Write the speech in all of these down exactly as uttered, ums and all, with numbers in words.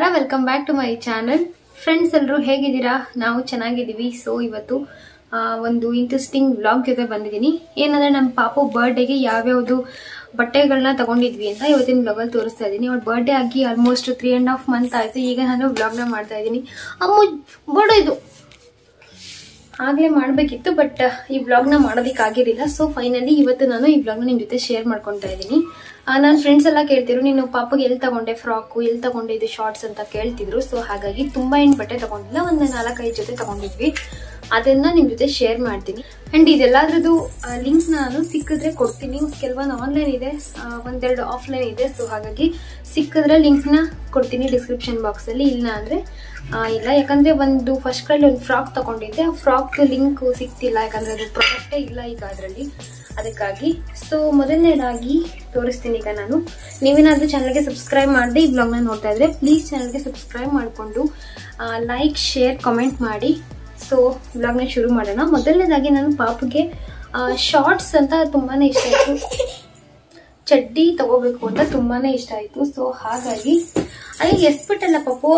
Welcome back to my channel. Friends ಎಲ್ಲರೂ ಹೇಗಿದ್ದೀರಾ? ನಾವು ಚೆನ್ನಾಗಿದ್ದೀವಿ. ಸೊ ಇವತ್ತು ಒಂದು ಇಂಟ್ರೆಸ್ಟಿಂಗ್ ವ್ಲಾಗ್ ಜೊತೆ ಬಂದಿದ್ದೀನಿ. ಏನಂದ್ರೆ ನಮ್ಮ ಪಾಪು ಬರ್ಡೇಗೆ ಯಾವ್ಯಾವುದು ಬಟ್ಟೆಗಳನ್ನ ತಗೊಂಡಿದ್ವಿ ಅಂತ ಇವತ್ತಿನ ವ್ಲಾಗಲ್ಲಿ ತೋರಿಸ್ತಾ ಇದ್ದೀನಿ. ಅವಳ ಬರ್ಡೇ ಆಗಿ almost three and half month ಆಯ್ತು. ಈಗ ನಾನು ವ್ಲಾಗ್ನ ಮಾಡ್ತಾ ಇದ್ದೀನಿ. ಅಮ್ಮ ಬೋರ್ಡ್ ಇದು ಆಗ್ಲೇ ಮಾಡಬೇಕಿತ್ತು, ಬಟ್ ಈ ವ್ಲಾಗ್ನ ಮಾಡೋದಕ್ಕಾಗಿರಲಿಲ್ಲ. ಸೊ ಫೈನಲಿ ಇವತ್ತು ನಾನು ಈ ವ್ಲಾಗ್ನ ನಿಮ್ಮ ಜೊತೆ ಶೇರ್ ಮಾಡ್ಕೊತಾ ಇದ್ದೀನಿ. ನನ್ನ ಫ್ರೆಂಡ್ಸ್ ಎಲ್ಲ ಕೇಳ್ತಿದ್ರು, ನೀನು ಪಾಪಗೆ ಎಲ್ಲಿ ತಗೊಂಡೆ ಫ್ರಾಕು, ಎಲ್ಲಿ ತಗೊಂಡೆ ಇದು ಶಾರ್ಟ್ಸ್ ಅಂತ ಕೇಳ್ತಿದ್ರು. ಸೊ ಹಾಗಾಗಿ ತುಂಬಾ ಏನು ಬಟ್ಟೆ ತಗೊಂಡಿಲ್ಲ, ಒಂದು ನಾಲ್ಕೈದು ಜೊತೆ ತಗೊಂಡಿದ್ವಿ. ಅದನ್ನ ನಿಮ್ ಜೊತೆ ಶೇರ್ ಮಾಡ್ತೀನಿ. ಅಂಡ್ ಇದೆಲ್ಲದ್ರದ್ದು ಲಿಂಕ್ ನಾನು ಸಿಕ್ಕಿದ್ರೆ ಕೊಡ್ತೀನಿ. ಕೆಲವೊಂದು ಆನ್ಲೈನ್ ಇದೆ, ಒಂದೆರಡು ಆಫ್ಲೈನ್ ಇದೆ. ಸೊ ಹಾಗಾಗಿ ಸಿಕ್ಕಿದ್ರೆ ಲಿಂಕ್ ನ ಕೊಡ್ತೀನಿ ಡಿಸ್ಕ್ರಿಪ್ಷನ್ ಬಾಕ್ಸ್ ಅಲ್ಲಿ. ಇಲ್ಲ ಅಂದ್ರೆ ಇಲ್ಲ, ಯಾಕಂದ್ರೆ ಒಂದು ಫಸ್ಟ್ ಕ್ರೈಲಿ ಒಂದು ಫ್ರಾಕ್ ತಗೊಂಡಿದ್ದೆ. ಆ ಫ್ರಾಕ್ ಲಿಂಕ್ ಸಿಕ್ತಿಲ್ಲ, ಯಾಕಂದ್ರೆ ಅದು ಪ್ರಾಡಕ್ಟೇ ಇಲ್ಲ ಈಗ ಅದರಲ್ಲಿ, ಅದಕ್ಕಾಗಿ. ಸೊ ಮೊದಲನೇದಾಗಿ ತೋರಿಸ್ತೀನಿ ಈಗ ನಾನು. ನೀವೇನಾದ್ರೂ ಚಾನಲ್ಗೆ ಸಬ್ಸ್ಕ್ರೈಬ್ ಮಾಡದೆ ಈ ಬ್ಲಾಗ್ನ ನೋಡ್ತಾ ಇದ್ರೆ ಪ್ಲೀಸ್ ಚಾನಲ್ಗೆ ಸಬ್ಸ್ಕ್ರೈಬ್ ಮಾಡಿಕೊಂಡು ಲೈಕ್ ಶೇರ್ ಕಾಮೆಂಟ್ ಮಾಡಿ. ಸೊ ಬ್ಲಾಗ್ನ ಶುರು ಮಾಡೋಣ. ಮೊದಲನೇದಾಗಿ ನಾನು ಪಾಪುಗೆ ಶಾರ್ಟ್ಸ್ ಅಂತ ತುಂಬಾನೇ ಇಷ್ಟ ಆಯ್ತು, ಚಡ್ಡಿ ತಗೋಬೇಕು ಅಂತ ತುಂಬಾನೇ ಇಷ್ಟ ಆಯ್ತು. ಸೊ ಹಾಗಾಗಿ ಅದೇ ಎಸ್ಬಿಟ್ಟಲ್ಲ ಪಾಪು,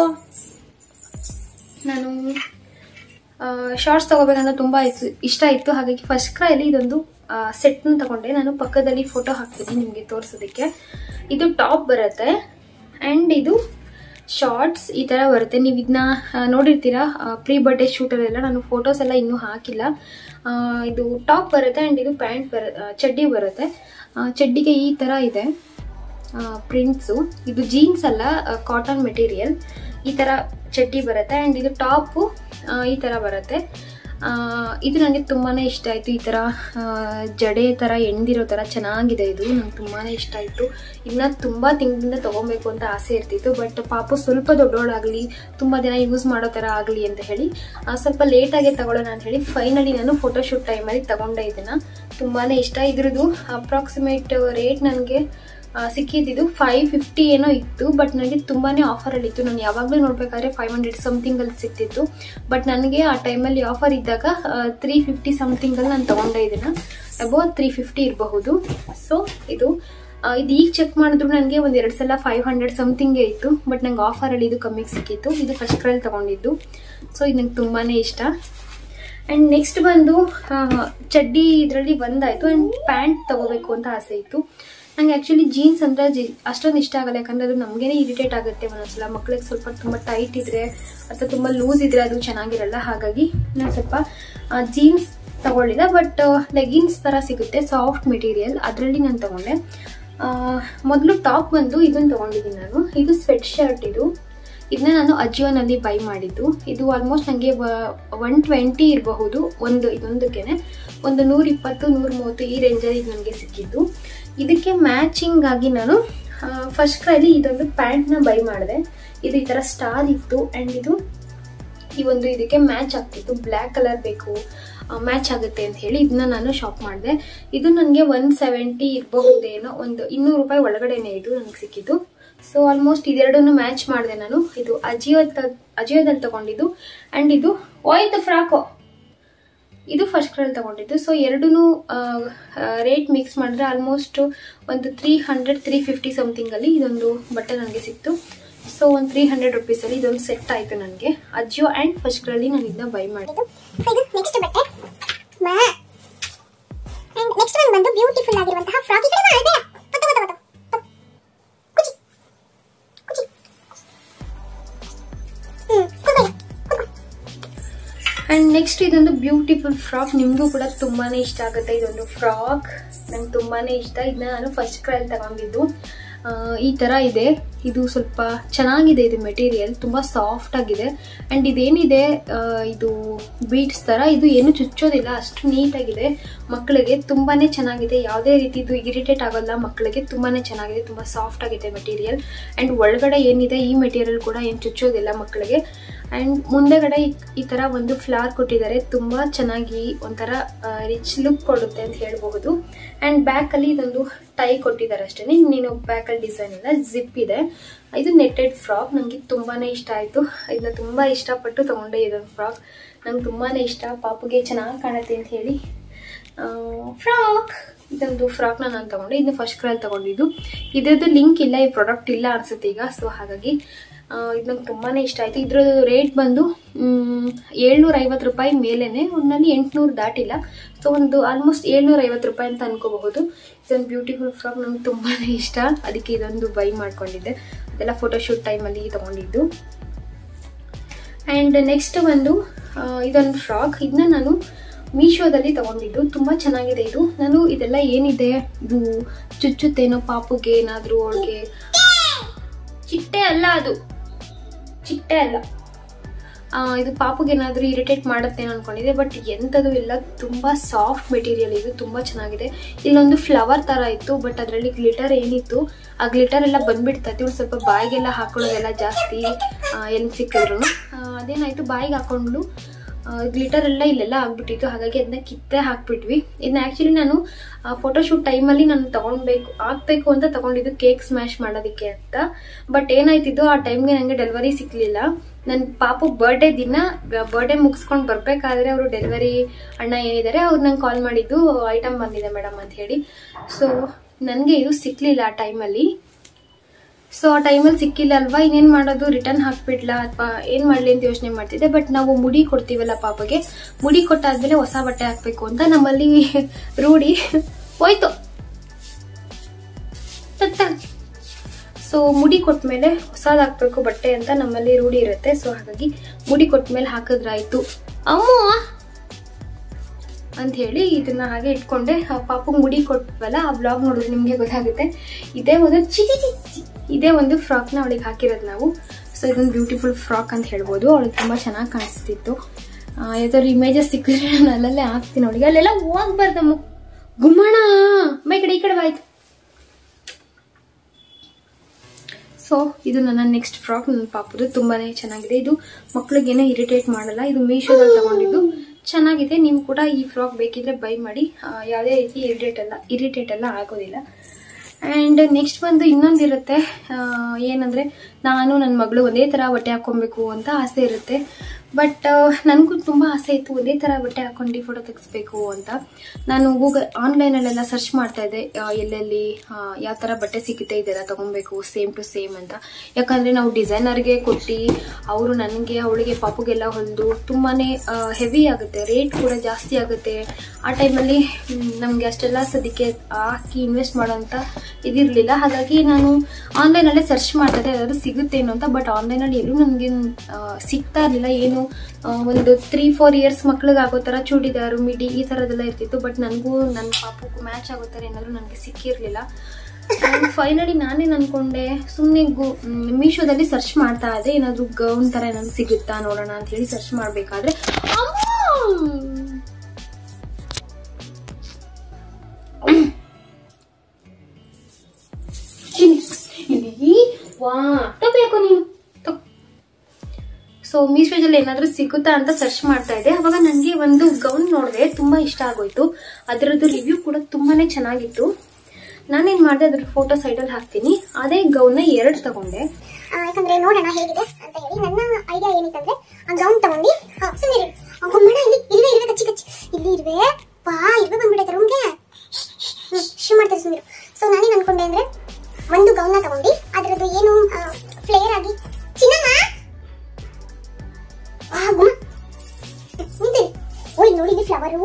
ನಾನು ಶಾರ್ಟ್ಸ್ ತಗೋಬೇಕಂತ ತುಂಬಾ ಇಷ್ಟ ಇತ್ತು. ಹಾಗಾಗಿ ಫಸ್ಟ್ ಕ್ರೈಲಿ ಇದೊಂದು ಸೆಟ್ ನ ತಗೊಂಡೆ. ನಾನು ಪಕ್ಕದಲ್ಲಿ ಫೋಟೋ ಹಾಕ್ತೀನಿ ನಿಮ್ಗೆ ತೋರ್ಸೋದಕ್ಕೆ. ಇದು ಟಾಪ್ ಬರುತ್ತೆ ಅಂಡ್ ಇದು ಶಾರ್ಟ್ಸ್ ಈ ತರ ಬರುತ್ತೆ. ನೀವು ಇದನ್ನ ನೋಡಿರ್ತೀರಾ ಪ್ರೀ ಬರ್ಡೇ ಶೂಟ್ ಅಲ್ಲೆಲ್ಲ. ನಾನು ಫೋಟೋಸ್ ಎಲ್ಲ ಇನ್ನೂ ಹಾಕಿಲ್ಲ. ಇದು ಟಾಪ್ ಬರುತ್ತೆ ಅಂಡ್ ಇದು ಪ್ಯಾಂಟ್ ಬರ ಚಡ್ಡಿ ಬರುತ್ತೆ. ಚಡ್ಡಿಗೆ ಈ ತರ ಇದೆ ಪ್ರಿಂಟ್ಸು. ಇದು ಜೀನ್ಸ್ ಅಲ್ಲ, ಕಾಟನ್ ಮೆಟೀರಿಯಲ್. ಈ ತರ ಚಡ್ಡಿ ಬರುತ್ತೆ ಅಂಡ್ ಇದು ಟಾಪ್ ಈ ತರ ಬರುತ್ತೆ. ಇದು ನನಗೆ ತುಂಬಾನೇ ಇಷ್ಟ ಆಯ್ತು. ಈ ತರ ಜಡೆ ತರ ಎಣ್ದಿರೋ ತರ ಚೆನ್ನಾಗಿದೆ. ಇದು ನಂಗೆ ತುಂಬಾನೇ ಇಷ್ಟ ಆಯ್ತು. ಇದನ್ನ ತುಂಬಾ ತಿಂಗಳಿಂದ ತಗೊಬೇಕು ಅಂತ ಆಸೆ ಇರ್ತಿತ್ತು, ಬಟ್ ಪಾಪು ಸ್ವಲ್ಪ ದೊಡ್ಡೋಳಾಗ್ಲಿ, ತುಂಬಾ ದಿನ ಯೂಸ್ ಮಾಡೋ ತರ ಆಗ್ಲಿ ಅಂತ ಹೇಳಿ ಸ್ವಲ್ಪ ಲೇಟ್ ಆಗಿ ತಗೊಳ್ಳೋಣ ಅಂತ ಹೇಳಿ ಫೈನಲಿ ನಾನು ಫೋಟೋಶೂಟ್ ಟೈಮಲ್ಲಿ ತಗೊಂಡೆ. ಇದನ್ನ ತುಂಬಾನೇ ಇಷ್ಟ. ಇದ್ರದ್ದು ಅಪ್ರಾಕ್ಸಿಮೇಟ್ ರೇಟ್ ನನಗೆ ಸಿಕ್ಕಿದ್ದು ಫೈವ್ ಫಿಫ್ಟಿ ಏನೋ ಇತ್ತು, ಬಟ್ ನನಗೆ ತುಂಬಾನೇ ಆಫರ್ ಅಲ್ಲಿ ಇತ್ತು. ನಾನು ಯಾವಾಗ್ಲೂ ನೋಡ್ಬೇಕಾದ್ರೆ ಫೈವ್ ಹಂಡ್ರೆಡ್ ಸಮಥಿಂಗ್ ಅಲ್ಲಿ ಸಿಕ್ತಿತ್ತು, ಬಟ್ ನನಗೆ ಆ ಟೈಮಲ್ಲಿ ಆಫರ್ ಇದ್ದಾಗ ತ್ರೀ ಫಿಫ್ಟಿ ಸಮಥಿಂಗ್ ಅಲ್ಲಿ ನಾನು ತಗೊಂಡೆ. ಇದನ್ನ ಅಬೌವ್ ತ್ರೀ ಫಿಫ್ಟಿ ಇರಬಹುದು. ಸೊ ಇದು ಇದು ಈಗ ಚೆಕ್ ಮಾಡಿದ್ರು ನನಗೆ ಒಂದ್ ಎರಡ್ ಸಲ ಫೈವ್ ಹಂಡ್ರೆಡ್ ಸಮಥಿಂಗ್ ಇತ್ತು, ಬಟ್ ನಂಗೆ ಆಫರ್ ಅಲ್ಲಿ ಇದು ಕಮ್ಮಿಗೆ ಸಿಕ್ಕಿತ್ತು. ಇದು ಫಸ್ಟ್ ಕ್ರೈಲ್ ತಗೊಂಡಿದ್ದು. ಸೊ ಇದು ನಂಗೆ ತುಂಬಾನೇ ಇಷ್ಟ. ಅಂಡ್ ನೆಕ್ಸ್ಟ್ ಬಂದು ಚಡ್ಡಿ ಇದರಲ್ಲಿ ಬಂದಾಯ್ತು. ಅಂಡ್ ಪ್ಯಾಂಟ್ ತಗೋಬೇಕು ಅಂತ ಆಸೆ ಇತ್ತು ನಂಗೆ. ಆಕ್ಚುಲಿ ಜೀನ್ಸ್ ಅಂದ್ರೆ ಅಷ್ಟೊಂದು ಇಷ್ಟ ಆಗಲ್ಲ, ಯಾಕಂದ್ರೆ ಅದು ನಮ್ಗೇನೆ ಇರಿಟೇಟ್ ಆಗುತ್ತೆ ಒಂದೊಂದ್ಸಲ. ಮಕ್ಳಿಗೆ ಸ್ವಲ್ಪ ತುಂಬಾ ಟೈಟ್ ಇದ್ರೆ ಅಥವಾ ತುಂಬಾ ಲೂಸ್ ಇದ್ರೆ ಅದು ಚೆನ್ನಾಗಿರಲ್ಲ. ಹಾಗಾಗಿ ನಾನು ಸ್ವಲ್ಪ ಜೀನ್ಸ್ ತಗೊಳ್ಳಿಲ್ಲ, ಬಟ್ ಲೆಗಿನ್ಸ್ ತರ ಸಿಗುತ್ತೆ ಸಾಫ್ಟ್ ಮೆಟೀರಿಯಲ್, ಅದರಲ್ಲಿ ನಾನು ತಗೊಂಡೆ. ಮೊದಲು ಟಾಪ್ ಬಂದು ಇದನ್ನ ತಗೊಂಡಿದ್ದೀನಿ ನಾನು. ಇದು ಸ್ವೆಟ್ ಶರ್ಟ್. ಇದು ಇದನ್ನ ನಾನು ಅಜಿಯೋನಲ್ಲಿ ಬೈ ಮಾಡಿದ್ದು. ಇದು ಆಲ್ಮೋಸ್ಟ್ ನನಗೆ ಒನ್ ಟ್ವೆಂಟಿ ಇರಬಹುದು ಒಂದು ಇದೊಂದಕ್ಕೇನೆ. ಒಂದು ನೂರ ಇಪ್ಪತ್ತು ನೂರ ಮೂವತ್ತು ಈ ರೇಂಜಲ್ಲಿ ಇದು ನನಗೆ ಸಿಕ್ಕಿದ್ದು. ಇದಕ್ಕೆ ಮ್ಯಾಚಿಂಗ್ ಆಗಿ ನಾನು ಫಸ್ಟ್ ಕ್ರೈಲಿ ಇದೊಂದು ಪ್ಯಾಂಟ್ ನ ಬೈ ಮಾಡಿದೆ. ಇದು ಈ ತರ ಸ್ಟಾರ್ ಇತ್ತು ಅಂಡ್ ಇದು ಈ ಒಂದು ಇದಕ್ಕೆ ಮ್ಯಾಚ್ ಆಗ್ತಿತ್ತು. ಬ್ಲ್ಯಾಕ್ ಕಲರ್ ಬೇಕು, ಮ್ಯಾಚ್ ಆಗುತ್ತೆ ಅಂತ ಹೇಳಿ ಇದನ್ನ ನಾನು ಶಾಪ್ ಮಾಡಿದೆ. ಇದು ನನಗೆ ಒನ್ ಸೆವೆಂಟಿ ಇರಬಹುದೇನೋ, ಒಂದು ಇನ್ನೂರು ರೂಪಾಯಿ ಒಳಗಡೆನೆ ಇದು ನನಗೆ ಸಿಕ್ಕಿದ್ದು. ಸೊ ಆಲ್ಮೋಸ್ಟ್ ಇದೆರಡನ್ನು ಮ್ಯಾಚ್ ಮಾಡಿದೆ ನಾನು. ಇದು ಅಜಿಯೋ ಅಜಿಯೋದಲ್ಲಿ ತಗೊಂಡಿದ್ದು ಅಂಡ್ ಇದು ಹೋಯ್ತು ಫ್ರಾಕು, ಇದು ಫಸ್ಟ್ ಕ್ರೈಲ್ ತಗೊಂಡಿದ್ದು. ಸೊ ಎರಡೂ ರೇಟ್ ಮಿಕ್ಸ್ ಮಾಡಿದ್ರೆ ಆಲ್ಮೋಸ್ಟ್ ಒಂದು three hundred three fifty something ಅಲ್ಲಿ ಇದೊಂದು ಬಟ್ಟೆ ನನಗೆ ಸಿಕ್ತು. ಸೊ ಒಂದು ತ್ರೀ ಹಂಡ್ರೆಡ್ ರುಪೀಸ್ ಅಲ್ಲಿ ಇದೊಂದು ಸೆಟ್ ಆಯ್ತು ನನಗೆ. ಅಜಿಯೋ ಅಂಡ್ ಫಸ್ಟ್ ಕ್ರೈಲಿ ನಾನು ಇದನ್ನ ಬೈ ಮಾಡಿದ್ದು. ನೆಕ್ಸ್ಟ್ ಬಟ್ಟೆ ನೆಕ್ಸ್ಟ್ ಒನ್ ಬಂದು ಬ್ಯೂಟಿಫುಲ್ ಆಗಿರುವಂತಹ ಫ್ರಾಕ್. ಅಂಡ್ ನೆಕ್ಸ್ಟ್ ಇದೊಂದು ಬ್ಯೂಟಿಫುಲ್ ಫ್ರಾಕ್. ನಿಮ್ಗೂ ಕೂಡ ತುಂಬಾನೇ ಇಷ್ಟ ಆಗುತ್ತೆ ಇದೊಂದು ಫ್ರಾಕ್. ನಂಗೆ ತುಂಬಾನೇ ಇಷ್ಟ. ಇದನ್ನ ನಾನು ಫಸ್ಟ್ ಕ್ರೈಲ್ ತಗೊಂಡಿದ್ದು. ಈ ತರ ಇದೆ. ಇದು ಸ್ವಲ್ಪ ಚೆನ್ನಾಗಿದೆ. ಇದು ಮೆಟೀರಿಯಲ್ ತುಂಬಾ ಸಾಫ್ಟ್ ಆಗಿದೆ ಅಂಡ್ ಇದೇನಿದೆ ಇದು ಬೀಡ್ಸ್ ತರ, ಇದು ಏನು ಚುಚ್ಚೋದಿಲ್ಲ, ಅಷ್ಟು ನೀಟ್ ಆಗಿದೆ. ಮಕ್ಕಳಿಗೆ ತುಂಬಾನೇ ಚೆನ್ನಾಗಿದೆ. ಯಾವುದೇ ರೀತಿ ಇದು ಇರಿಟೇಟ್ ಆಗೋಲ್ಲ ಮಕ್ಕಳಿಗೆ. ತುಂಬಾನೇ ಚೆನ್ನಾಗಿದೆ, ತುಂಬಾ ಸಾಫ್ಟ್ ಆಗಿದೆ ಮೆಟೀರಿಯಲ್. ಅಂಡ್ ಒಳಗಡೆ ಏನಿದೆ ಈ ಮೆಟೀರಿಯಲ್ ಕೂಡ ಏನು ಚುಚ್ಚೋದಿಲ್ಲ ಮಕ್ಕಳಿಗೆ. ಅಂಡ್ ಮುಂದೆಗಡೆ ಈ ತರ ಒಂದು ಫ್ಲವರ್ ಕೊಟ್ಟಿದ್ದಾರೆ. ತುಂಬಾ ಚೆನ್ನಾಗಿ ಒಂಥರ ರಿಚ್ ಲುಕ್ ಕೊಡುತ್ತೆ ಅಂತ ಹೇಳ್ಬಹುದು. ಅಂಡ್ ಬ್ಯಾಕ್ ಅಲ್ಲಿ ಇದೊಂದು ಟೈ ಕೊಟ್ಟಿದ್ದಾರೆ ಅಷ್ಟೇ. ನೀನು ಬ್ಯಾಕ್ ಅಲ್ಲಿ ಡಿಸೈನ್ ಇಲ್ಲ, ಜಿಪ್ ಇದೆ. ಇದು ನೆಟ್ಟೆಡ್ ಫ್ರಾಕ್. ನಂಗೆ ತುಂಬಾನೇ ಇಷ್ಟ ಆಯ್ತು. ಇದನ್ನ ತುಂಬಾ ಇಷ್ಟಪಟ್ಟು ತಗೊಂಡೆ ಇದೊಂದು ಫ್ರಾಕ್. ನಂಗೆ ತುಂಬಾನೇ ಇಷ್ಟ. ಪಾಪುಗೆ ಚೆನ್ನಾಗಿ ಕಾಣುತ್ತೆ ಅಂತ ಹೇಳಿ ಫ್ರಾಕ್ ಇದೊಂದು ಫ್ರಾಕ್ ನ ನಾನು ತಗೊಂಡೆ. ಇದನ್ನ ಫಸ್ಟ್ ಕ್ರೈಲ್ ತಗೊಂಡಿದ್ದು. ಇದ್ರದ್ದು ಲಿಂಕ್ ಇಲ್ಲ, ಈ ಪ್ರಾಡಕ್ಟ್ ಇಲ್ಲ ಅನ್ಸುತ್ತೆ ಈಗ. ಸೊ ಹಾಗಾಗಿ ಇದು ನಂಗೆ ತುಂಬಾ ಇಷ್ಟ ಆಯಿತು. ಇದ್ರ ರೇಟ್ ಬಂದು ಏಳ್ನೂರ ಐವತ್ತು ರೂಪಾಯಿ ಮೇಲೇನೆ, ಒಂದಲ್ಲಿ ಎಂಟುನೂರು ದಾಟಿಲ್ಲ. ಸೊ ಒಂದು ಆಲ್ಮೋಸ್ಟ್ ಏಳ್ನೂರ ಐವತ್ತು ರೂಪಾಯಿ ಅಂತ ಅನ್ಕೋಬಹುದು. ಇದೊಂದು ಬ್ಯೂಟಿಫುಲ್ ಫ್ರಾಕ್ ನಂಗೆ ತುಂಬಾ ಇಷ್ಟ, ಅದಕ್ಕೆ ಇದೊಂದು ಬೈ ಮಾಡ್ಕೊಂಡಿದ್ದೆ. ಅದೆಲ್ಲ ಫೋಟೋಶೂಟ್ ಟೈಮಲ್ಲಿ ತೊಗೊಂಡಿದ್ದು. ಆ್ಯಂಡ್ ನೆಕ್ಸ್ಟ್ ಒಂದು ಇದೊಂದು ಫ್ರಾಕ್, ಇದನ್ನ ನಾನು ಮೀಶೋದಲ್ಲಿ ತಗೊಂಡಿದ್ದು. ತುಂಬ ಚೆನ್ನಾಗಿದೆ ಇದು. ನಾನು ಇದೆಲ್ಲ ಏನಿದೆ ಇದು ಚುಚ್ಚುತ್ತೇನೋ ಪಾಪುಗೆ ಏನಾದರೂ, ಅವಳಿಗೆ ಚಿಟ್ಟೆ ಅಲ್ಲ, ಅದು ಚಿಟ್ಟೆ ಅಲ್ಲ, ಇದು ಪಾಪುಗೆ ಏನಾದರೂ ಇರಿಟೇಟ್ ಮಾಡುತ್ತೇನೋ ಅನ್ಕೊಂಡಿದ್ದೆ. ಬಟ್ ಎಂಥದ್ದು ಇಲ್ಲ, ತುಂಬ ಸಾಫ್ಟ್ ಮೆಟೀರಿಯಲ್ ಇದು, ತುಂಬ ಚೆನ್ನಾಗಿದೆ. ಇಲ್ಲೊಂದು ಫ್ಲವರ್ ಥರ ಇತ್ತು, ಬಟ್ ಅದರಲ್ಲಿ ಗ್ಲಿಟರ್ ಏನಿತ್ತು ಆ ಗ್ಲಿಟರ್ ಎಲ್ಲ ಬಂದ್ಬಿಡ್ತೈತಿ. ಇವ್ಳು ಸ್ವಲ್ಪ ಬಾಯಿಗೆಲ್ಲ ಹಾಕೊಳ್ಳೋದೆಲ್ಲ ಜಾಸ್ತಿ ಎಲ್ಲಿ ಸಿಕ್ಕಿದ್ರು. ಅದೇನಾಯಿತು, ಬಾಯಿಗೆ ಹಾಕೊಂಡ್ಲು ಗ್ಲಿಟರ್ ಎಲ್ಲ ಇಲ್ಲೆಲ್ಲ ಆಗ್ಬಿಟ್ಟಿತ್ತು. ಹಾಗಾಗಿ ಅದನ್ನ ಕಿತ್ತೆ ಹಾಕ್ಬಿಟ್ವಿ. ಇದನ್ನ ಆ್ಯಕ್ಚುಲಿ ನಾನು ಫೋಟೋಶೂಟ್ ಟೈಮಲ್ಲಿ ನಾನು ತಗೊಳ್ಬೇಕು ಆಗ್ಬೇಕು ಅಂತ ತಗೊಂಡಿದ್ದು, ಕೇಕ್ ಸ್ಮ್ಯಾಶ್ ಮಾಡೋದಕ್ಕೆ ಅಂತ. ಬಟ್ ಏನಾಯ್ತಿದ್ದು, ಆ ಟೈಮ್ಗೆ ನನಗೆ ಡೆಲಿವರಿ ಸಿಕ್ಲಿಲ್ಲ. ನನ್ನ ಪಾಪು ಬರ್ಡೇ ದಿನ ಬರ್ಡೇ ಮುಗಿಸ್ಕೊಂಡು ಬರ್ಬೇಕಾದ್ರೆ ಅವರು ಡೆಲಿವರಿ ಅಣ್ಣ ಏನಿದ್ದಾರೆ ಅವ್ರು ನಂಗೆ ಕಾಲ್ ಮಾಡಿದ್ದು, ಐಟಮ್ ಬಂದಿದೆ ಮೇಡಮ್ ಅಂತ ಹೇಳಿ. ಸೊ ನನಗೆ ಇದು ಸಿಕ್ಲಿಲ್ಲ ಆ ಟೈಮಲ್ಲಿ. ಸೊ ಆ ಟೈಮಲ್ಲಿ ಸಿಕ್ಕಿಲ್ಲ ಅಲ್ವಾ, ಇನ್ನೇನು ಮಾಡೋದು, ರಿಟರ್ನ್ ಹಾಕ್ಬಿಡ್ಲಾ ಅಥವಾ ಏನು ಮಾಡಲಿ ಅಂತ ಯೋಚನೆ ಮಾಡ್ತಿದ್ದೆ. ಬಟ್ ನಾವು ಮುಡಿ ಕೊಡ್ತೀವಲ್ಲ ಪಾಪಗೆ, ಮುಡಿ ಕೊಟ್ಟಾದ್ಮೇಲೆ ಹೊಸ ಬಟ್ಟೆ ಹಾಕ್ಬೇಕು ಅಂತ ನಮ್ಮಲ್ಲಿ ರೂಢಿ ಹೋಯ್ತು. ಸೊ ಮುಡಿ ಕೊಟ್ಮೇಲೆ ಹೊಸದು ಹಾಕ್ಬೇಕು ಬಟ್ಟೆ ಅಂತ ನಮ್ಮಲ್ಲಿ ರೂಢಿ ಇರುತ್ತೆ. ಸೊ ಹಾಗಾಗಿ ಮುಡಿ ಕೊಟ್ಮೇಲೆ ಹಾಕಿದ್ರಾಯ್ತು ಅಮ್ಮ ಅಂತ ಹೇಳಿ ಇದನ್ನ ಹಾಗೆ ಇಟ್ಕೊಂಡೆ. ಪಾಪು ಮುಡಿ ಕೊಟ್ವಲ್ಲ, ಆ ಬ್ಲಾಗ್ ನೋಡಿದ್ರೆ ನಿಮಗೆ ಗೊತ್ತಾಗುತ್ತೆ. ಇದೇ ಒಂದು ಚಿಚಿ ಚಿಚಿ ಇದೇ ಒಂದು ಫ್ರಾಕ್ನ ಅವಳಿಗೆ ಹಾಕಿರೋದು ನಾವು. ಸೊ ಇದೊಂದು ಬ್ಯೂಟಿಫುಲ್ ಫ್ರಾಕ್ ಅಂತ ಹೇಳ್ಬೋದು. ಅವಳಿಗೆ ತುಂಬ ಚೆನ್ನಾಗಿ ಕಾಣಿಸ್ತಿತ್ತು. ಯಾವ್ದಾದ್ರು ಇಮೇಜಸ್ ಸಿಕ್ಕಿದ್ರೆ ನಾನು ಅಲ್ಲಲ್ಲೇ ಹಾಕ್ತೀನಿ ಅವಳಿಗೆ. ಅಲ್ಲೆಲ್ಲ ಹೋಗ್ಬಾರ್ದಮ್ಮ, ಗುಮ್ಮಣ ಮೈ ಕಡೆ ಈ ಕಡೆ ಬಾಯ್ತು. ಸೊ ಇದು ನನ್ನ ನೆಕ್ಸ್ಟ್ ಫ್ರಾಕ್, ನನ್ನ ಪಾಪುದು ತುಂಬಾ ಚೆನ್ನಾಗಿದೆ. ಇದು ಮಕ್ಳಿಗೇನೋ ಇರಿಟೇಟ್ ಮಾಡಲ್ಲ. ಇದು ಮೀಶೋದಲ್ಲಿ ತಗೊಂಡಿದ್ದು, ಚೆನ್ನಾಗಿದೆ. ನೀವು ಕೂಡ ಈ ಫ್ರಾಕ್ ಬೇಕಿದ್ರೆ ಬೈ ಮಾಡಿ, ಯಾವುದೇ ರೀತಿ ಇರಿಟೇಟ್ ಎಲ್ಲ ಇರಿಟೇಟ್ ಎಲ್ಲ ಆಗೋದಿಲ್ಲ. ಆ್ಯಂಡ್ ನೆಕ್ಸ್ಟ್ ಬಂದು ಇನ್ನೊಂದಿರುತ್ತೆ, ಏನಂದರೆ ನಾನು ನನ್ನ ಮಗಳು ಒಂದೇ ಥರ ಬಟ್ಟೆ ಹಾಕ್ಕೊಬೇಕು ಅಂತ ಆಸೆ ಇರುತ್ತೆ. ಬಟ್ ನನಗೂ ತುಂಬ ಆಸೆ ಇತ್ತು ಒಂದೇ ಥರ ಬಟ್ಟೆ ಹಾಕ್ಕೊಂಡು ಫೋಟೋ ತೆಗಿಸ್ಬೇಕು ಅಂತ. ನಾನು ಗೂಗಲ್ ಆನ್ಲೈನಲ್ಲೆಲ್ಲ ಸರ್ಚ್ ಮಾಡ್ತಾ ಇದ್ದೆ, ಎಲ್ಲೆಲ್ಲಿ ಯಾವ ಥರ ಬಟ್ಟೆ ಸಿಗುತ್ತೆ ಇದೆಲ್ಲ ತೊಗೊಬೇಕು ಸೇಮ್ ಟು ಸೇಮ್ ಅಂತ. ಯಾಕಂದರೆ ನಾವು ಡಿಸೈನರ್ಗೆ ಕೊಟ್ಟು ಅವರು ನನಗೆ ಅವಳಿಗೆ ಪಾಪುಗೆಲ್ಲ ಹೊಲಿದು ತುಂಬಾ ಹೆವಿ ಆಗುತ್ತೆ, ರೇಟ್ ಕೂಡ ಜಾಸ್ತಿ ಆಗುತ್ತೆ. ಆ ಟೈಮಲ್ಲಿ ನಮಗೆ ಅಷ್ಟೆಲ್ಲ ಸದ್ಯಕ್ಕೆ ಹಾಕಿ ಇನ್ವೆಸ್ಟ್ ಮಾಡೋಂಥ ಇದಿರಲಿಲ್ಲ. ಹಾಗಾಗಿ ನಾನು ಆನ್ಲೈನಲ್ಲೇ ಸರ್ಚ್ ಮಾಡ್ತಾ ಇದ್ದೆ ಯಾವ್ದಾದ್ರು ಸಿಗುತ್ತೇನೋ ಅಂತ. ಬಟ್ ಆನ್ಲೈನಲ್ಲಿ ಎಲ್ಲೂ ನನಗೆ ಸಿಗ್ತಾ ಇರಲಿಲ್ಲ. ಏನು ಒಂದು ತ್ರೀ ಫೋರ್ ಇಯರ್ಸ್ ಮಕ್ಳಿಗೆ ಆಗೋ ಥರ ಚೂಡಿದಾರು ಮಿಡಿ ಈ ಥರದ್ದೆಲ್ಲ ಇರ್ತಿತ್ತು. ಬಟ್ ನನಗೂ ನನ್ನ ಪಾಪಕ್ಕೂ ಮ್ಯಾಚ್ ಆಗೋ ಥರ ಏನಾದರೂ ನನಗೆ ಸಿಕ್ಕಿರಲಿಲ್ಲ. ಫೈನಲಿ ನಾನೇನು ಅಂದ್ಕೊಂಡೆ, ಸುಮ್ಮನೆ ಗು ಮೀಶೋದಲ್ಲಿ ಸರ್ಚ್ ಮಾಡ್ತಾ ಇದ್ದೆ, ಏನಾದರೂ ಗೌನ್ ಥರ ಏನಾದರೂ ಸಿಗುತ್ತಾ ನೋಡೋಣ ಅಂತ ಹೇಳಿ ಸರ್ಚ್ ಮಾಡಬೇಕಾದ್ರೆ ವಾ ತಗೋಬೇಕು ನೀನು. ಸೊ ಮೀಶೋದಲ್ಲಿ ಏನಾದರೂ ಸಿಗುತ್ತಾ ಅಂತ ಸರ್ಚ್ ಮಾಡ್ತಾ ಇದ್ದೆ. ಅವಾಗ ನನಗೆ ಒಂದು ಗೌನ್ ನೋಡಿದೆ, ತುಂಬ ಇಷ್ಟ ಆಗೋಯ್ತು. ಅದರದ್ದು ರಿವ್ಯೂ ಕೂಡ ತುಂಬಾನೇ ಚೆನ್ನಾಗಿತ್ತು. ನಾನೇನು ಮಾಡಿದೆ, ಅದ್ರ ಫೋಟೋ ಸೈಡಲ್ಲಿ ಹಾಕ್ತೀನಿ. ಅದೇ ಗೌನ್ನ ಎರಡು ತಗೊಂಡೆ, ಯಾಕಂದ್ರೆ ನೋಡೋಣ ಹೇಗಿದೆ ಅಂತ ಹೇಳಿ. ನನ್ನ ಐಡಿಯಾ ಏನಿತ್ತಂದ್ರೆ, ಆ ಗೌನ್ ತಗೊಂಡು ಸುಮ್ಮನೆ ಗುಮ್ಮಣ ಇಲ್ಲಿ ಇರುವೆ ಇರುವೆ ಕಚ್ಚಿ ಕಚ್ಚಿ ಇಲ್ಲಿ ಇರುವೆ ಪಾ ಇರುವೆ ಬಂದ್ಬಿಡೈತೆ ರೂಮ್ಗೆ ಶೂ ಮಾಡ್ತಾರೆ ಸುಮ್ಮನೆ. ಸೊ ನಾನೇನು ಅನ್ಕೊಂಡೆ ಅಂದ್ರೆ, ಒಂದು ಗೌನ್ನ ತಗೊಂಡು ಅದರದ್ದು ಏನು ಫ್ಲೇರ್ ಆಗಿ ಚಿನ್ನಮ್ಮ ನೋಡಿ ಫ್ಲವರು.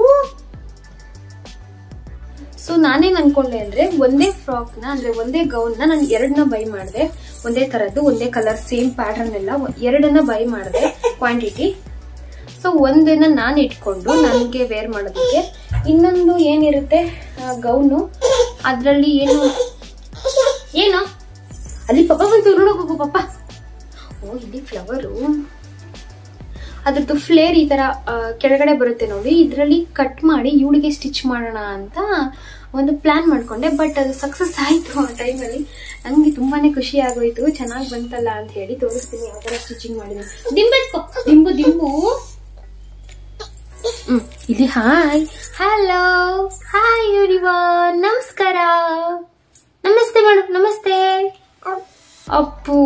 ಸೊ ನಾನೇನು ಅನ್ಕೊಂಡೆ ಅಂದ್ರೆ, ಒಂದೇ ಫ್ರಾಕ್ನ ಅಂದ್ರೆ ಒಂದೇ ಗೌನ್ನ ನಾನು ಎರಡನ್ನ ಬೈ ಮಾಡಿದೆ. ಒಂದೇ ತರದ್ದು, ಒಂದೇ ಕಲರ್, ಸೇಮ್ ಪ್ಯಾಟರ್ನ್ ಎಲ್ಲ ಎರಡನ್ನ ಬೈ ಮಾಡಿದೆ ಕ್ವಾಂಟಿಟಿ. ಸೊ ಒಂದನ್ನ ನಾನು ಇಟ್ಕೊಂಡು ನನಗೆ ವೇರ್ ಮಾಡೋದಕ್ಕೆ, ಇನ್ನೊಂದು ಏನಿರುತ್ತೆ ಗೌನು, ಅದರಲ್ಲಿ ಏನು ಏನು ಅಲ್ಲಿ ಪಪ್ಪ ಬಂತು ನೋಡೋಗು ಪಪ್ಪ. ಓ ಇಲ್ಲಿ ಫ್ಲವರು, ಅದ್ರದ್ದು ಫ್ಲೇರ್ ಈ ತರ ಕೆಳಗಡೆ ಬರುತ್ತೆ ನೋಡಿ. ಇದರಲ್ಲಿ ಕಟ್ ಮಾಡಿ ಇವಳಿಗೆ ಸ್ಟಿಚ್ ಮಾಡೋಣ ಅಂತ ಒಂದು ಪ್ಲಾನ್ ಮಾಡ್ಕೊಂಡೆ. ಬಟ್ ಅದು ಸಕ್ಸಸ್ ಆಯ್ತು. ಆ ಟೈಮಲ್ಲಿ ನನಗೆ ತುಂಬಾನೇ ಖುಷಿ ಆಗೋಯ್ತು, ಚೆನ್ನಾಗಿ ಬಂತಲ್ಲ ಅಂತ ಹೇಳಿ. ತೋರಿಸ್ತೀನಿ ಯಾವ ತರ ಸ್ಟಿಚಿಂಗ್ ಮಾಡಿದ್ದೀನಿ. ದಿಂಬೆತ್ಕೋ, ದಿಂಬು ದಿಂಬು. ಹ್ಮ್ ಇಲ್ಲಿ ಹಾಯ್ ಹಲೋ ಹಾಯ್ ಎವ್ರಿವನ್, ನಮಸ್ಕಾರ, ನಮಸ್ತೆ ಮೇಡಮ್, ನಮಸ್ತೆ ಅಪ್ಪು.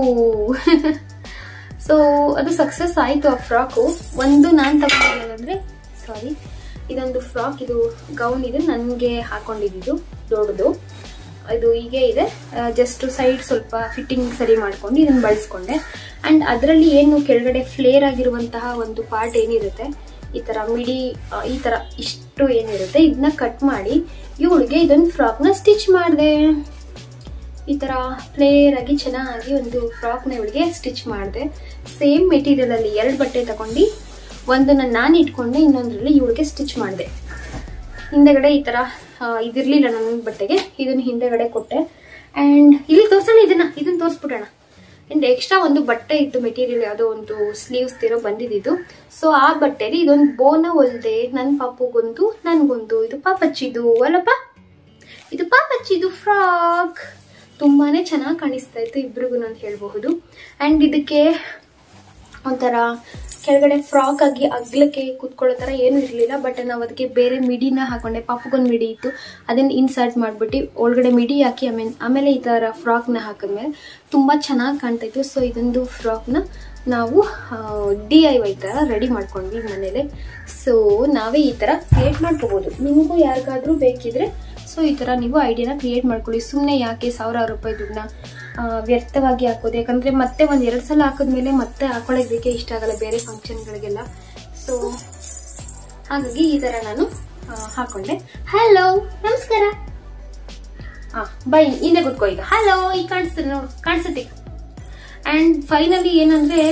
ಸೊ ಅದು ಸಕ್ಸಸ್ ಆಯಿತು ಆ ಫ್ರಾಕು. ಒಂದು ನಾನು ತಗೊಂಡಿರೋದಂದ್ರೆ, ಸಾರಿ ಇದೊಂದು ಫ್ರಾಕ್, ಇದು ಗೌನ್, ಇದು ನನಗೆ ಹಾಕೊಂಡಿದ್ದು ದೊಡ್ಡದು. ಇದು ಹೀಗೆ ಇದೆ, ಜಸ್ಟ್ ಸೈಡ್ ಸ್ವಲ್ಪ ಫಿಟ್ಟಿಂಗ್ ಸರಿ ಮಾಡ್ಕೊಂಡು ಇದನ್ನು ಬಳಸ್ಕೊಂಡೆ. ಅಂಡ್ ಅದರಲ್ಲಿ ಏನು ಕೆಳಗಡೆ ಫ್ಲೇರ್ ಆಗಿರುವಂತಹ ಒಂದು ಪಾರ್ಟ್ ಏನಿರುತ್ತೆ, ಈ ತರ ಮಿಡಿ ಈ ತರ ಇಷ್ಟು ಏನಿರುತ್ತೆ ಇದನ್ನ ಕಟ್ ಮಾಡಿ ಇವಳಿಗೆ ಇದೊಂದು ಫ್ರಾಕ್ ನ ಸ್ಟಿಚ್ ಮಾಡಿದೆ. ಈ ತರ ಫ್ಲೇರ್ ಆಗಿ ಚೆನ್ನಾಗಿ ಒಂದು ಫ್ರಾಕ್ ನ ಇವಳಿಗೆ ಸ್ಟಿಚ್ ಮಾಡಿದೆ. ಸೇಮ್ ಮೆಟೀರಿಯಲ್ ಅಲ್ಲಿ ಎರಡು ಬಟ್ಟೆ ತಗೊಂಡು ಒಂದನ್ನ ನಾನು ಇಟ್ಕೊಂಡೆ, ಇನ್ನೊಂದ್ರಲ್ಲಿ ಇವಳಿಗೆ ಸ್ಟಿಚ್ ಮಾಡಿದೆ. ಹಿಂದೆಗಡೆ ಈ ತರ ಇದಿರ್ಲಿಲ್ಲ ನನ್ನ ಬಟ್ಟೆಗೆ, ಇದನ್ನ ಹಿಂದೆಗಡೆ ಕೊಟ್ಟೆ. ಅಂಡ್ ಇಲ್ಲಿ ತೋರ್ಸೋಣ, ಇದನ್ನ ಇದನ್ನ ತೋರಿಸ್ಬಿಡೋಣ. ಅಂಡ್ ಎಕ್ಸ್ಟ್ರಾ ಒಂದು ಬಟ್ಟೆ ಇತ್ತು, ಮೆಟೀರಿಯಲ್ ಯಾವುದೋ ಒಂದು ಸ್ಲೀವ್ಸ್ ತಿರೋ ಬಂದಿದ್ದು. ಸೊ ಆ ಬಟ್ಟೆಲಿ ಇದೊಂದು ಬೋನ ಹೊಲ್ದೆ, ನನ್ನ ಪಾಪುಗೊಂದು ನನ್ಗೊಂದು. ಇದು ಪಾಪಚ್ಚಿದು ಅಲ್ಲಪ್ಪ, ಇದು ಪಾಪಚ್ಚಿದು ಫ್ರಾಕ್. ತುಂಬಾನೇ ಚೆನ್ನಾಗಿ ಕಾಣಿಸ್ತಾ ಇತ್ತು ಇಬ್ರಿಗೂ ಅಂತ ಹೇಳ್ಬಹುದು. ಅಂಡ್ ಇದಕ್ಕೆ ಒಂಥರ ಕೆಳಗಡೆ ಫ್ರಾಕ್ ಆಗಿ ಅಗ್ಲಕ್ಕೆ ಕೂತ್ಕೊಳ್ಳೋ ತರ ಏನು ಇರಲಿಲ್ಲ. ಬಟ್ ನಾವು ಅದಕ್ಕೆ ಬೇರೆ ಮಿಡಿನ ಹಾಕೊಂಡೆ. ಪಾಪಗೊಂದು ಮಿಡಿ ಇತ್ತು, ಅದನ್ನ ಇನ್ಸರ್ಟ್ ಮಾಡ್ಬಿಟ್ಟು ಒಳಗಡೆ ಮಿಡಿ ಹಾಕಿ ಆಮೇಲೆ ಆಮೇಲೆ ಈ ತರ ಫ್ರಾಕ್ ನ ಹಾಕಿದ್ಮೇಲೆ ತುಂಬಾ ಚೆನ್ನಾಗಿ ಕಾಣ್ತಾ ಇತ್ತು. ಸೊ ಇದೊಂದು ಫ್ರಾಕ್ ನ ನಾವು ಡಿ ಐ ವೈ ತರ ರೆಡಿ ಮಾಡ್ಕೊಂಡ್ವಿ ಮನೇಲೆ. ಸೊ ನಾವೇ ಈ ತರ ಕ್ರಿಯೇಟ್ ಮಾಡ್ಕೋಬಹುದು. ನಿಮಗೂ ಯಾರಿಗಾದ್ರೂ ಬೇಕಿದ್ರೆ ಸೊ ಈ ತರ ನೀವು ಐಡಿಯಾನ ಕ್ರಿಯೇಟ್ ಮಾಡ್ಕೊಳ್ಳಿ. ಸುಮ್ಮನೆ ಯಾಕೆ ಸಾವಿರಾರು ರೂಪಾಯಿ ದುಡ್ಡನ್ನ ವ್ಯರ್ಥವಾಗಿ ಹಾಕೋದು, ಯಾಕಂದ್ರೆ ಮತ್ತೆ ಒಂದ್ ಎರಡ್ ಸಲ ಹಾಕಿದ್ಮೇಲೆ ಮತ್ತೆ ಹಾಕೊಳ್ಳೋಕೆ ಬೇಕೇ ಇಷ್ಟ ಆಗಲ್ಲ ಬೇರೆ ಫಂಕ್ಷನ್ಗಳಿಗೆಲ್ಲ. ಸೊ ಹಾಗಾಗಿ ಈ ತರ ನಾನು ಹಾಕೊಂಡೆ. ಹಲೋ ನಮಸ್ಕಾರ, ಹಾ ಬೈ ಹಿಂದೆ ಕೂತ್ಕೋ ಈಗ. ಹಲೋ ಈಗ ಕಾಣಿಸ್ತದೆ ನೋಡು, ಕಾಣಿಸುತ್ತೆ. ಅಂಡ್ ಫೈನಲಿ ಏನಂದ್ರೆ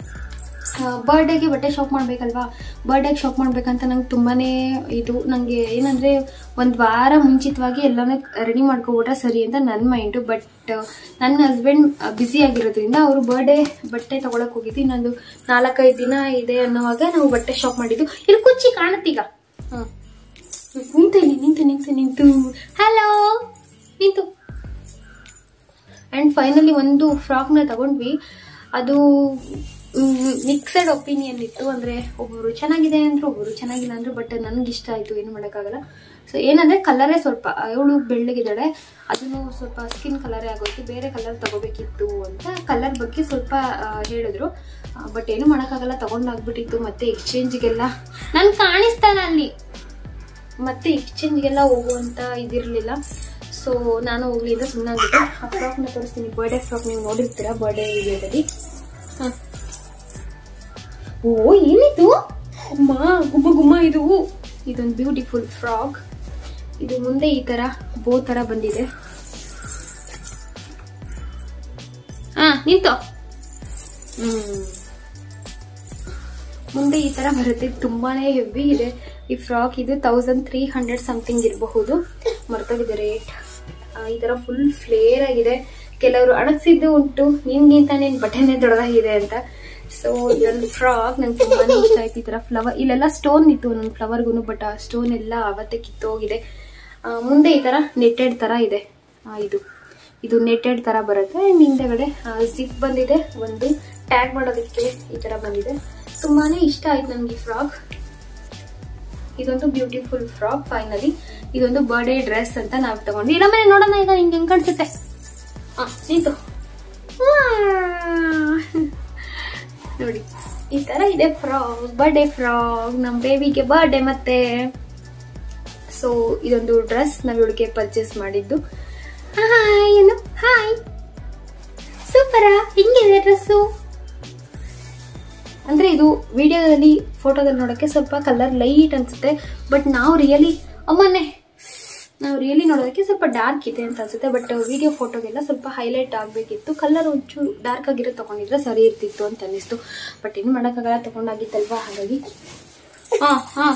ಬರ್ಡೇಗೆ ಬಟ್ಟೆ ಶಾಪ್ ಮಾಡ್ಬೇಕಲ್ವಾ, ಬರ್ಡೇಗೆ ಶಾಪ್ ಮಾಡ್ಬೇಕಂತ ನಂಗೆ ತುಂಬಾನೇ ಇದು. ನಂಗೆ ಏನಂದ್ರೆ ಒಂದ್ ವಾರ ಮುಂಚಿತವಾಗಿ ಎಲ್ಲಾನು ರೆಡಿ ಮಾಡ್ಕೊಬಿಟ್ರೆ ಸರಿ ಅಂತ ನನ್ನ ಮೈಂಡು. ಬಟ್ ನನ್ನ ಹಸ್ಬೆಂಡ್ ಬ್ಯುಸಿ ಆಗಿರೋದ್ರಿಂದ ಅವರು ಬರ್ಡೇ ಬಟ್ಟೆ ತಗೊಳಕ್ ಹೋಗಿದ್ದು ಇನ್ನೊಂದು ನಾಲ್ಕೈದು ದಿನ ಇದೆ ಅನ್ನೋವಾಗ ನಾವು ಬಟ್ಟೆ ಶಾಪ್ ಮಾಡಿದ್ದು. ಇಲ್ಲಿ ಕುಚ್ಚಿ ಕಾಣುತ್ತೀಗ. ಹ್ಮ್ ನಿಂತು ನಿಂತು ನಿಂತು ನಿಂತು ಹಲೋ ನಿಂತು. ಅಂಡ್ ಫೈನಲಿ ಒಂದು ಫ್ರಾಕ್ ನ ತಗೊಂಡ್ವಿ. ಅದು ಮಿಕ್ಸೆಡ್ ಒಪಿನಿಯನ್ ಇತ್ತು. ಅಂದ್ರೆ ಒಬ್ಬರು ಚೆನ್ನಾಗಿದೆ ಅಂದ್ರು, ಒಬ್ಬರು ಚೆನ್ನಾಗಿಲ್ಲ ಅಂದ್ರು. ಬಟ್ ನನ್ಗೆ ಇಷ್ಟ ಆಯ್ತು, ಏನು ಮಾಡೋಕ್ಕಾಗಲ್ಲ. ಸೊ ಏನಂದ್ರೆ ಕಲರೇ ಸ್ವಲ್ಪ, ಅವಳು ಬೆಳ್ಳಗಿದ್ದಾಳೆ, ಅದನ್ನು ಸ್ವಲ್ಪ ಸ್ಕಿನ್ ಕಲರೇ ಆಗೋಯ್ತು. ಬೇರೆ ಕಲರ್ ತಗೋಬೇಕಿತ್ತು ಅಂತ ಕಲರ್ ಬಗ್ಗೆ ಸ್ವಲ್ಪ ಹೇಳಿದ್ರು. ಬಟ್ ಏನು ಮಾಡೋಕ್ಕಾಗಲ್ಲ, ತಗೊಂಡಾಗ್ಬಿಟ್ಟಿತ್ತು. ಮತ್ತೆ ಎಕ್ಸ್ಚೇಂಜ್ಗೆಲ್ಲ ನನ್ ಕಾಣಿಸ್ತಾನ ಅಲ್ಲಿ, ಮತ್ತೆ ಎಕ್ಸ್ಚೇಂಜ್ಗೆಲ್ಲ ಹೋಗುವಂತ ಇದಿರ್ಲಿಲ್ಲ. ಸೊ ನಾನು ಹೋಗ್ಲಿಂದ ಸುಮ್ಮನೆ ಆಗ್ಬಿಟ್ಟು ಆ ಫ್ರಾಕ್ ನ ತೋರಿಸ್ತೀನಿ. ಬರ್ಡೇ ಫ್ರಾಕ್ ನೀವು ನೋಡಿರ್ತೀರಾ ಬರ್ಡೇ ವಿಡಿಯೋದಲ್ಲಿ. ಹ ಓ ಏನಿದು ಅಮ್ಮ, ಗುಮ್ಮ ಗುಮ್ಮ. ಇದು ಇದೊಂದು ಬ್ಯೂಟಿಫುಲ್ ಫ್ರಾಕ್. ಇದು ಮುಂದೆ ಈ ತರ ಬೋ ತರ ಬಂದಿದೆ. ಹಾ ನಿಂತು. ಹ್ಮ್ ಮುಂದೆ ಈ ತರ ಬರುತ್ತೆ. ತುಂಬಾನೇ ಹೆವಿ ಇದೆ ಈ ಫ್ರಾಕ್. ಇದು ತೌಸಂಡ್ ತ್ರೀ ಹಂಡ್ರೆಡ್ ಸಮಥಿಂಗ್ ಇರಬಹುದು, ಮರ್ತೋಗಿದೆ ರೇಟ್. ಈ ತರ ಫುಲ್ ಫ್ಲೇರ್ ಆಗಿದೆ. ಕೆಲವರು ಅಣಗ್ಸಿದ್ದು ಉಂಟು, ನಿನ್ಗಿಂತ ನಿನ್ ಬಟನೆ ದೊಡ್ಡದಾಗಿದೆ ಅಂತ. ಸೊ ಇದೊಂದು ಫ್ರಾಕ್ ನಂಗೆ ತುಂಬಾನೇ ಇಷ್ಟ ಆಯ್ತು. ಈ ತರ ಫ್ಲವರ್ ಇಲ್ಲೆಲ್ಲ ಸ್ಟೋನ್ ಇತ್ತು ನನ್ನ ಫ್ಲವರ್ಗು, ಬಟ್ ಆ ಸ್ಟೋನ್ ಎಲ್ಲ ಅವತ್ತೇ ಕಿತ್ತೋಗಿದೆ. ಮುಂದೆ ಈ ತರ ನೆಟ್ಟೆಡ್ ತರ ಇದೆ. ಇದು ಇದು ನೆಟ್ಟೆಡ್ ತರ ಬರುತ್ತೆ. ಹಿಂದೆಗಡೆ ಜಿಪ್ ಬಂದಿದೆ, ಒಂದು ಟ್ಯಾಗ್ ಮಾಡೋದಕ್ಕೆ ಈ ತರ ಬಂದಿದೆ. ತುಂಬಾನೇ ಇಷ್ಟ ಆಯ್ತು ನನ್ಗೆ ಈ ಫ್ರಾಕ್. ಇದೊಂದು ಬ್ಯೂಟಿಫುಲ್ ಫ್ರಾಕ್. ಫೈನಲಿ ಇದೊಂದು ಬರ್ಡೇ ಡ್ರೆಸ್ ಅಂತ ನಾವು ತಗೊಂಡು ಇಲ್ಲ ಮನೆ ನೋಡೋಣ ಈಗ ಹಿಂಗೆ ಹೆಂಗ್ ಕಾಣಿಸುತ್ತೆ. ಹ ನಿಂತು ನೋಡಿ, ಈ ತರ ಇದೆ ಫ್ರಾಕ್, ಬರ್ಡೇ ಫ್ರಾಕ್, ನಮ್ ಬೇಬಿಗೆ ಬರ್ಡೇ. ಮತ್ತೆ ಸೊ ಇದೊಂದು ಡ್ರೆಸ್ ನಾವ್ ಇವಳಿಗೆ ಪರ್ಚೇಸ್ ಮಾಡಿದ್ದು. ಹಾಯ್ ಏನು ಹಾಯ್, ಸೂಪರಾ, ಹಿಂಗಿದೆ ಡ್ರೆಸ್ಸು. ಅಂದ್ರೆ ಇದು ವಿಡಿಯೋದಲ್ಲಿ ಫೋಟೋದಲ್ಲಿ ನೋಡಕ್ಕೆ ಸ್ವಲ್ಪ ಕಲರ್ ಲೈಟ್ ಅನ್ಸುತ್ತೆ. ಬಟ್ ನಾವು ರಿಯಲಿ ಅಮ್ಮನೆ ನಾವು ರಿಯಲಿ ನೋಡೋದಕ್ಕೆ ಸ್ವಲ್ಪ ಡಾರ್ಕ್ ಇದೆ ಅಂತ ಅನ್ಸುತ್ತೆ. ಬಟ್ ವಿಡಿಯೋ ಫೋಟೋಗೆಲ್ಲ ಸ್ವಲ್ಪ ಹೈಲೈಟ್ ಆಗ್ಬೇಕಿತ್ತು. ಕಲರ್ ಒಂಚೂರು ಡಾರ್ಕ್ ಆಗಿರೋ ತಗೊಂಡಿದ್ರೆ ಸರಿ ಇರ್ತಿತ್ತು ಅಂತ ಅನ್ನಿಸ್ತು. ಬಟ್ ಏನು ಮಾಡೋಕ್ಕಾಗಲ್ಲ, ತಗೊಂಡಾಗಿತ್ತಲ್ವಾ, ಹಾಗಾಗಿ ಹಾ ಹಾ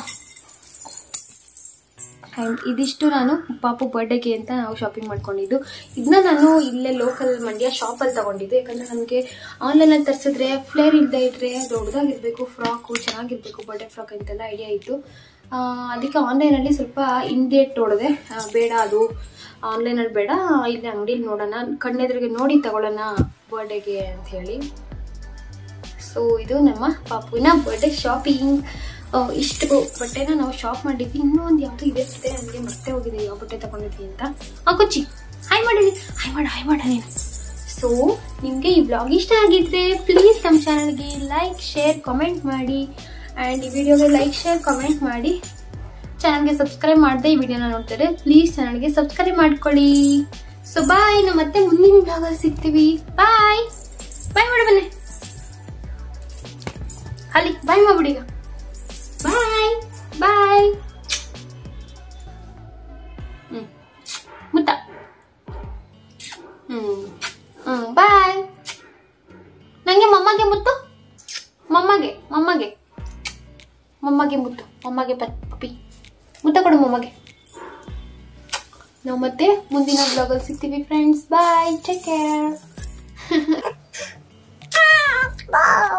ಅಂಡ್ ಇದಿಷ್ಟು ನಾನು ಪಾಪು ಬರ್ಡೇಗೆ ಅಂತ ನಾವು ಶಾಪಿಂಗ್ ಮಾಡ್ಕೊಂಡಿದ್ದು. ಇದನ್ನ ನಾನು ಇಲ್ಲೇ ಲೋಕಲ್ ಮಂಡ್ಯ ಶಾಪ್ ಅಲ್ಲಿ ತಗೊಂಡಿದ್ದು. ಯಾಕಂದ್ರೆ ನನಗೆ ಆನ್ಲೈನ್ ಅಲ್ಲಿ ತರಿಸಿದ್ರೆ ಫ್ಲೇರ್ ಇಲ್ಲದೆ ಇದ್ರೆ ದೊಡ್ಡದಾಗಿರ್ಬೇಕು, ಫ್ರಾಕು ಚೆನ್ನಾಗಿರ್ಬೇಕು, ಬರ್ಡೇ ಫ್ರಾಕ್ ಅಂತೆಲ್ಲ ಐಡಿಯಾ ಇತ್ತು. ಅದಕ್ಕೆ ಆನ್ಲೈನ್ ಅಲ್ಲಿ ಸ್ವಲ್ಪ ಹಿಂದೆ ನೋಡಿದೆ, ಬೇಡ ಅದು ಆನ್ಲೈನ್ ಅಲ್ಲಿ ಬೇಡ, ಇಲ್ಲಿ ಅಂಗಡಿಲಿ ನೋಡೋಣ, ಕಣ್ಣೆದ್ರಿಗೆ ನೋಡಿ ತಗೊಳ್ಳೋಣ ಬರ್ಡೇಗೆ ಅಂತ ಹೇಳಿ. ಸೊ ಇದು ನಮ್ಮ ಪಾಪುವಿನ ಬರ್ಡೇ ಶಾಪಿಂಗ್. ಇಷ್ಟು ಬಟ್ಟೆನ ನಾವು ಶಾಪ್ ಮಾಡಿದ್ವಿ. ಇನ್ನೂ ಒಂದು ಯಾವ್ದು ಇದೆ ನನಗೆ ಮತ್ತೆ ಹೋಗಿದೆ ಯಾವ ಬಟ್ಟೆ ತಗೊಂಡಿದ್ವಿ ಅಂತ. ಆ ಕೊಚ್ಚಿ ಹಾಯ್ ಮಾಡಿ, ಹಾಯ್ ಮಾಡ ಹಾಯ್ ಮಾಡ ನೀನು. ಸೊ ನಿಮ್ಗೆ ಈ ಬ್ಲಾಗ್ ಇಷ್ಟ ಆಗಿದ್ರೆ ಪ್ಲೀಸ್ ನಮ್ಮ ಚಾನಲ್ಗೆ ಲೈಕ್ ಶೇರ್ ಕಮೆಂಟ್ ಮಾಡಿ. ಅಂಡ್ ಈ ವಿಡಿಯೋಗೆ ಲೈಕ್ ಶೇರ್ ಕಮೆಂಟ್ ಮಾಡಿ. ಚಾನಲ್ಗೆ ಸಬ್ಸ್ಕ್ರೈಬ್ ಮಾಡದೆ ಈ ವಿಡಿಯೋನ ನೋಡ್ತಾರೆ ಪ್ಲೀಸ್ ಚಾನಲ್ಗೆ ಸಬ್ಸ್ಕ್ರೈಬ್ ಮಾಡ್ಕೊಳ್ಳಿ. ಸೊ ಬಾಯ್, ನಾವು ಮತ್ತೆ ಮುಂದಿನ ಬ್ಲಾಗಲ್ಲಿ ಸಿಗ್ತೀವಿ. ಬಾಯ್ ಬಾಯ್ ಮಾಡ ಬನ್ನಿ. ಅಲ್ಲಿ ಬಾಯ್ ಮಾಡ್ಬಿಡಿ ಈಗ. ಬಾಯ್ ಬಾಯ್. ಹ್ಮ್ ಮುತ್ತ. ಹ್ಮ್ ಹ್ಮ್ ಬಾಯ್. ನಂಗೆ ಮಮ್ಮಗೆ ಮುತ್ತು. ಮಮ್ಮಗೆ ಮಮ್ಮಗೆ ಮಮ್ಮಗೆ ಮುತ್ತು. ಮಮ್ಮಗೆ ಪಪ್ಪಿ ಮುತ್ತ ಕೊಡು ಮಮ್ಮಗೆ. ನಾವು ಮತ್ತೆ ಮುಂದಿನ ಬ್ಲಾಗಲ್ಲಿ ಸಿಗ್ತೀವಿ ಫ್ರೆಂಡ್ಸ್. Bye, take care.